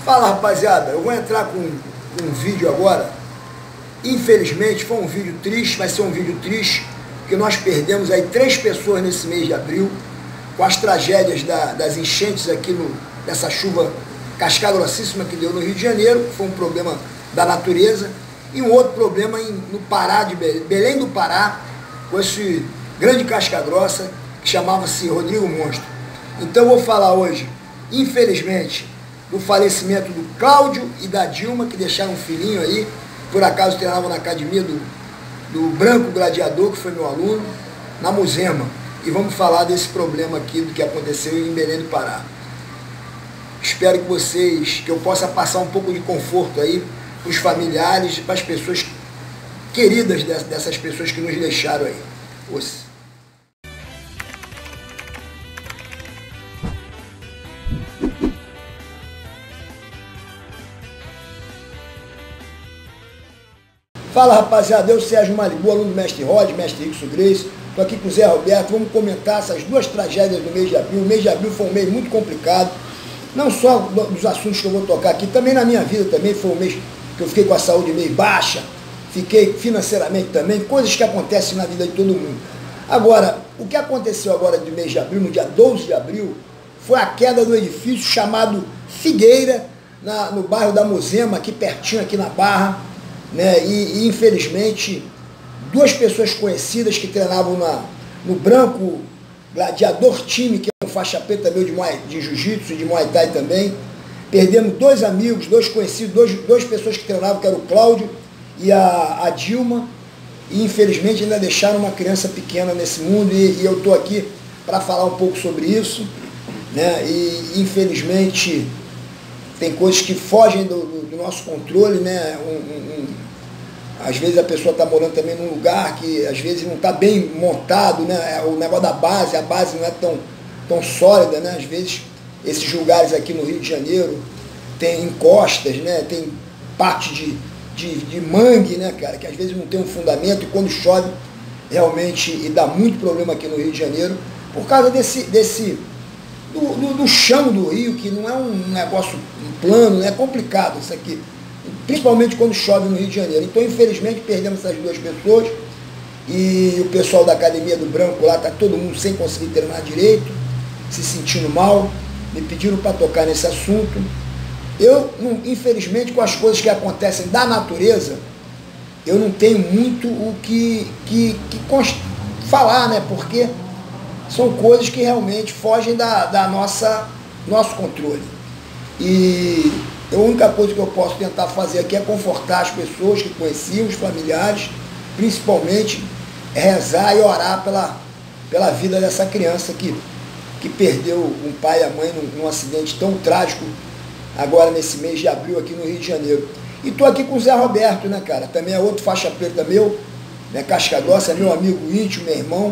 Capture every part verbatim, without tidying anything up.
Fala, rapaziada, eu vou entrar com um vídeo agora. Infelizmente foi um vídeo triste, vai ser um vídeo triste, porque nós perdemos aí três pessoas nesse mês de abril, com as tragédias da, das enchentes aqui, no, dessa chuva cascagrossíssima que deu no Rio de Janeiro, que foi um problema da natureza, e um outro problema em, no Pará, de Belém, Belém do Pará, com esse grande casca-grossa, que chamava-se Rodrigo Monstro. Então eu vou falar hoje, infelizmente, do falecimento do Cláudio e da Dilma, que deixaram um filhinho aí, por acaso treinavam na academia do, do Branco Gladiador, que foi meu aluno, na Muzema. E vamos falar desse problema aqui, do que aconteceu em Belém do Pará. Espero que vocês, que eu possa passar um pouco de conforto aí para os familiares, para as pessoas queridas dessas pessoas que nos deixaram aí. Ouça. Fala, rapaziada, eu Sérgio Malibu, aluno do Mestre Rod, Mestre Rickson Grace, estou aqui com o Zé Roberto, vamos comentar essas duas tragédias do mês de abril. O mês de abril foi um mês muito complicado, não só dos assuntos que eu vou tocar aqui, também na minha vida também foi um mês que eu fiquei com a saúde meio baixa, fiquei financeiramente também, coisas que acontecem na vida de todo mundo. Agora, o que aconteceu agora do mês de abril, no dia doze de abril, foi a queda do edifício chamado Figueira, na, no bairro da Muzema, aqui pertinho, aqui na Barra, né? E, e infelizmente duas pessoas conhecidas que treinavam na, no Branco Gladiador Time, que é um faixa preta meu de, de jiu-jitsu e de Muay Thai também, perdemos dois amigos, dois conhecidos, dois, duas pessoas que treinavam, que era o Cláudio e a, a Dilma, e infelizmente ainda deixaram uma criança pequena nesse mundo, e, e eu estou aqui para falar um pouco sobre isso, né? E infelizmente tem coisas que fogem do, do, do nosso controle, né? Um, um, um, às vezes a pessoa está morando também num lugar que às vezes não está bem montado, né? O negócio da base, a base não é tão, tão sólida, né? Às vezes esses lugares aqui no Rio de Janeiro tem encostas, né? Tem parte de, de, de mangue, né, cara? Que às vezes não tem um fundamento, e quando chove realmente, e dá muito problema aqui no Rio de Janeiro, por causa desse... desse Do, do, do chão do rio, que não é um negócio plano, é complicado isso aqui, principalmente quando chove no Rio de Janeiro. Então, infelizmente, perdemos essas duas pessoas, e o pessoal da Academia do Branco lá, está todo mundo sem conseguir treinar direito, se sentindo mal, me pediram para tocar nesse assunto. Eu, não, infelizmente, com as coisas que acontecem da natureza, eu não tenho muito o que, que, que falar, né, porque são coisas que realmente fogem da, da nossa nosso controle. E a única coisa que eu posso tentar fazer aqui é confortar as pessoas que conheciam, os familiares, principalmente rezar e orar pela, pela vida dessa criança que, que perdeu um pai e a mãe num, num acidente tão trágico agora nesse mês de abril aqui no Rio de Janeiro. E estou aqui com o Zé Roberto, né, cara? Também é outro faixa preta meu, né, casca-grossa, é meu amigo íntimo, meu irmão.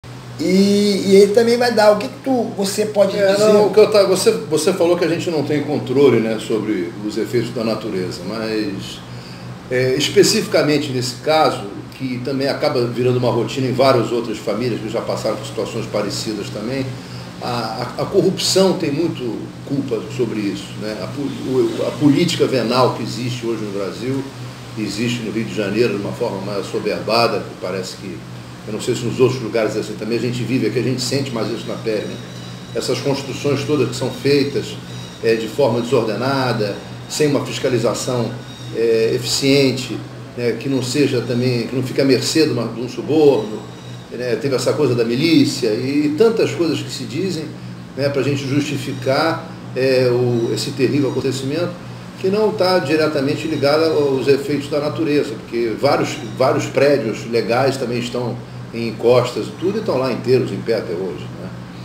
E, e ele também vai dar. O que, que tu, você pode é, dizer? Não, o que eu tá, você, você falou que a gente não tem controle, né, sobre os efeitos da natureza, mas é, especificamente nesse caso, que também acaba virando uma rotina em várias outras famílias que já passaram por situações parecidas também, a, a, a corrupção tem muito culpa sobre isso, né? a, a política venal que existe hoje no Brasil, existe no Rio de Janeiro de uma forma mais assoberbada, que parece que, eu não sei se nos outros lugares assim também a gente vive, aqui a gente sente mais isso na pele, né? Essas construções todas que são feitas é, de forma desordenada, sem uma fiscalização é, eficiente, né? Que não seja também, que não fique à mercê de, uma, de um suborno, né? Teve essa coisa da milícia e tantas coisas que se dizem, né, para a gente justificar é, o, esse terrível acontecimento, que não está diretamente ligado aos efeitos da natureza, porque vários, vários prédios legais também estão em encostas e tudo, e estão lá inteiros, em pé até hoje, né?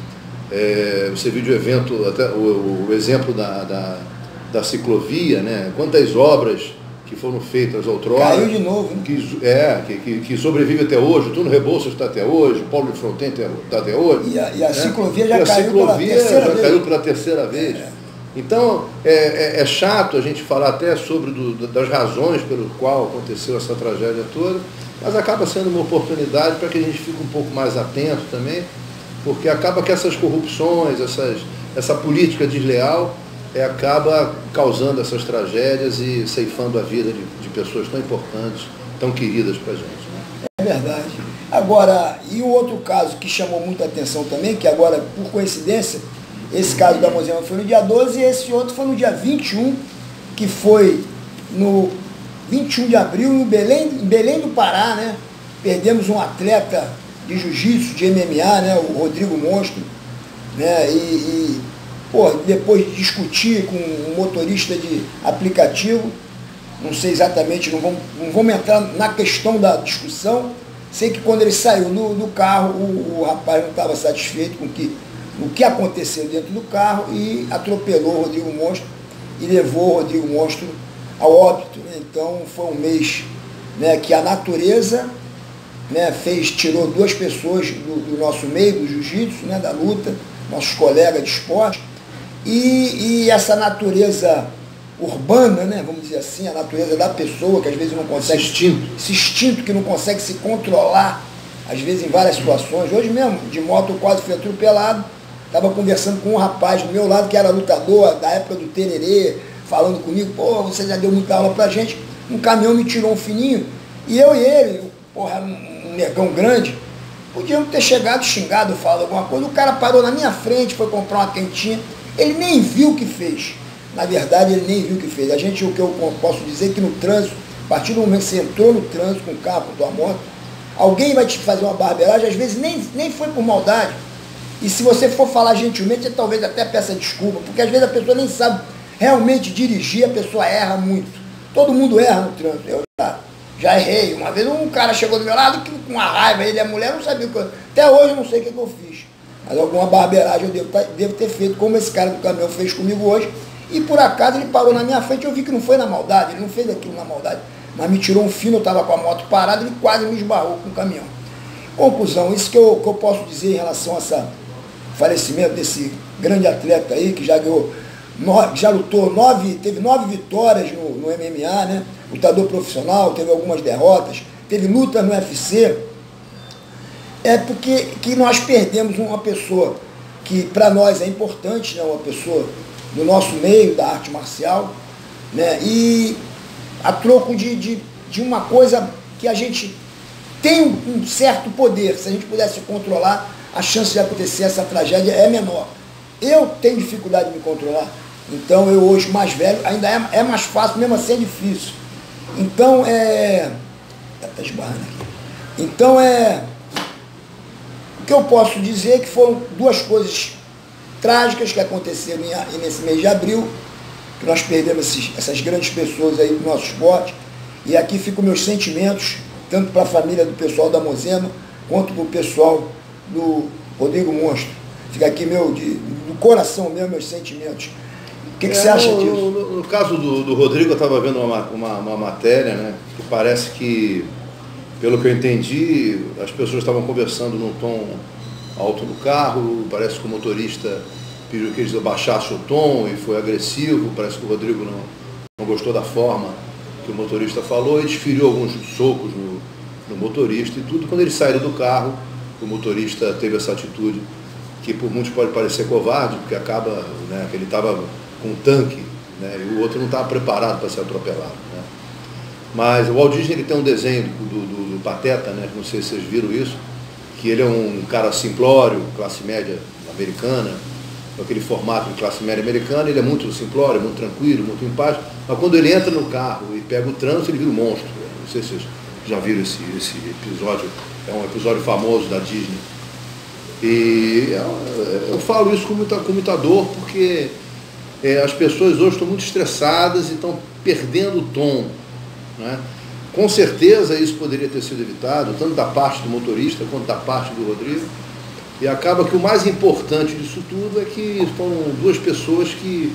É, você viu o evento, até o, o exemplo da, da, da ciclovia, né? Quantas obras que foram feitas outrora. Caiu de novo, né? Que, é, que, que, que sobrevive até hoje, o Túnel Rebouças está até hoje, o Paulo de Fronten está até hoje. E a, e a né? ciclovia já e a caiu ciclovia pela terceira já vez. caiu pela terceira vez. É. Então, é, é, é chato a gente falar até sobre do, das razões pelo qual aconteceu essa tragédia toda, mas acaba sendo uma oportunidade para que a gente fique um pouco mais atento também, porque acaba que essas corrupções, essas, essa política desleal, é, acaba causando essas tragédias e ceifando a vida de, de pessoas tão importantes, tão queridas para a gente. Né? É verdade. Agora, e o outro caso que chamou muita atenção também, que agora, por coincidência, esse caso da Mozema foi no dia doze e esse outro foi no dia vinte e um, que foi no vinte e um de abril, em Belém, em Belém do Pará, né? Perdemos um atleta de jiu-jitsu, de M M A, né? O Rodrigo Monstro, né? E, e pô, depois de discutir com um motorista de aplicativo, não sei exatamente, não vamos, não vamos entrar na questão da discussão. Sei que quando ele saiu do, do carro, o, o rapaz não estava satisfeito com que, o que aconteceu dentro do carro e atropelou o Rodrigo Monstro e levou o Rodrigo Monstro ao óbito. Né? Então foi um mês, né, que a natureza, né, fez, tirou duas pessoas do, do nosso meio, do jiu-jitsu, né, da luta, nossos colegas de esporte, e, e essa natureza urbana, né, vamos dizer assim, a natureza da pessoa, que às vezes não consegue... Esse instinto. Esse instinto que não consegue se controlar, às vezes em várias situações. Hoje mesmo, de moto, eu quase fui atropelado, estava conversando com um rapaz do meu lado, que era lutador, da época do tererê, falando comigo, pô, você já deu muita aula pra gente. Um caminhão me tirou um fininho, e eu e ele, porra, um, um negão grande, podíamos ter chegado xingado, falado alguma coisa. O cara parou na minha frente, foi comprar uma quentinha, ele nem viu o que fez. Na verdade, ele nem viu o que fez. A gente, o que eu posso dizer é que no trânsito, a partir do momento que você entrou no trânsito com o carro, com a tua moto, alguém vai te fazer uma barbeiragem, às vezes nem, nem foi por maldade. E se você for falar gentilmente, você talvez até peça desculpa, porque às vezes a pessoa nem sabe realmente dirigir, a pessoa erra muito. Todo mundo erra no trânsito. Eu já, já errei. Uma vez um cara chegou do meu lado que, com uma raiva, ele é mulher, não sabia o que eu... Até hoje eu não sei o que, que eu fiz. Mas alguma barbeiragem eu devo, devo ter feito, como esse cara do caminhão fez comigo hoje. E por acaso ele parou na minha frente, eu vi que não foi na maldade, ele não fez aquilo na maldade, mas me tirou um fino, eu estava com a moto parada, ele quase me esbarrou com o caminhão. Conclusão, isso que eu, que eu posso dizer em relação a esse falecimento desse grande atleta aí, que já ganhou, nove, já lutou nove, teve nove vitórias no, no M M A, né? Lutador profissional, teve algumas derrotas, teve luta no U F C, é porque que nós perdemos uma pessoa que para nós é importante, né? Uma pessoa no nosso meio da arte marcial, né? E a troco de, de, de uma coisa que a gente tem um, um certo poder. Se a gente pudesse controlar, a chance de acontecer essa tragédia é menor. Eu tenho dificuldade de me controlar, então eu hoje mais velho, ainda é, é mais fácil, mesmo assim é difícil. Então é... Tá esbarrando aqui. Então é... O que eu posso dizer é que foram duas coisas trágicas que aconteceram em, nesse mês de abril, que nós perdemos esses, essas grandes pessoas aí do nosso esporte, e aqui ficam meus sentimentos, tanto para a família do pessoal da Mozema, quanto para o pessoal do Rodrigo Monstro. Fica aqui meu, de, do coração mesmo, meus sentimentos. O que, que é, você acha no, disso? No, no caso do, do Rodrigo, eu estava vendo uma, uma, uma matéria, né, que parece que, pelo que eu entendi, as pessoas estavam conversando num tom alto no carro, parece que o motorista pediu que eles abaixassem o tom e foi agressivo, parece que o Rodrigo não, não gostou da forma que o motorista falou e desferiu alguns socos no, no motorista e tudo. Quando eles saíram do carro, o motorista teve essa atitude que por muitos pode parecer covarde, porque acaba, né, que ele estava com um tanque, né, e o outro não estava preparado para ser atropelado. Né. Mas o Walt Disney, ele tem um desenho do, do, do Pateta, né, não sei se vocês viram isso, que ele é um cara simplório, classe média americana, com aquele formato de classe média americana, ele é muito simplório, muito tranquilo, muito em paz, mas quando ele entra no carro e pega o trânsito, ele vira um monstro. Não sei se vocês já viram esse, esse episódio, é um episódio famoso da Disney. E eu falo isso com muita, com muita dor, porque é, as pessoas hoje estão muito estressadas e estão perdendo o tom, né? Com certeza isso poderia ter sido evitado, tanto da parte do motorista quanto da parte do Rodrigo. E acaba que o mais importante disso tudo é que foram duas pessoas que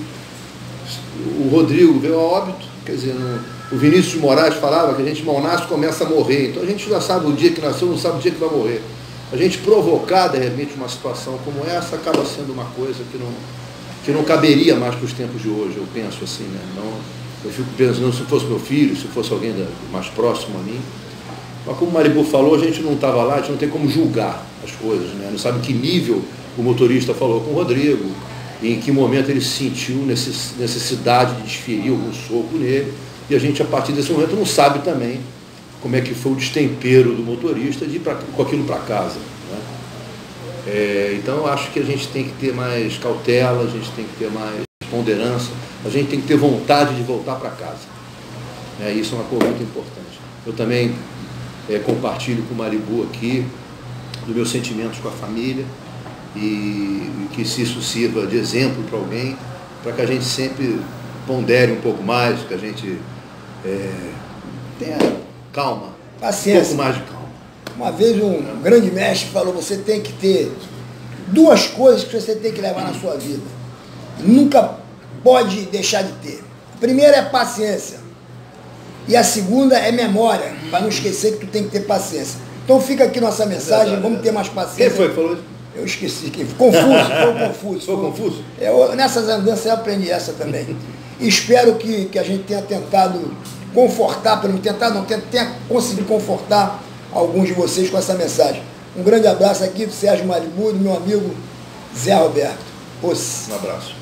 o Rodrigo veio a óbito, quer dizer, no, o Vinícius de Moraes falava que a gente mal nasce começa a morrer, então a gente já sabe o dia que nasceu, não sabe o dia que vai morrer. A gente provocar de repente uma situação como essa acaba sendo uma coisa que não, que não caberia mais para os tempos de hoje, eu penso assim, né? Não, eu fico pensando, se fosse meu filho, se fosse alguém mais próximo a mim. Mas como o Maribu falou, a gente não estava lá, a gente não tem como julgar as coisas, né? Não sabe que nível o motorista falou com o Rodrigo, e em que momento ele sentiu necessidade de desferir algum soco nele, e a gente, a partir desse momento, não sabe também como é que foi o destempero do motorista de ir pra, com aquilo para casa. Né? É, então, eu acho que a gente tem que ter mais cautela, a gente tem que ter mais ponderância, a gente tem que ter vontade de voltar para casa. É, isso é uma coisa muito importante. Eu também é, compartilho com o Maribu aqui dos meus sentimentos com a família, e que se isso sirva de exemplo para alguém, para que a gente sempre pondere um pouco mais, que a gente é, tenha calma, paciência. Um pouco mais de calma. Uma vez um grande mestre falou, você tem que ter duas coisas que você tem que levar na sua vida. Nunca pode deixar de ter. A primeira é paciência. E a segunda é memória, para não esquecer que tu tem que ter paciência. Então fica aqui nossa mensagem, vamos ter mais paciência. Quem foi que falou isso? Eu esqueci quem foi. Confuso, foi confuso. Foi confuso? Eu, nessas andanças eu aprendi essa também. E espero que, que a gente tenha tentado confortar, pelo menos tentar não, tenha, tenha conseguido confortar alguns de vocês com essa mensagem. Um grande abraço aqui do Sérgio Maribu, do meu amigo Zé Roberto. Os. Um abraço.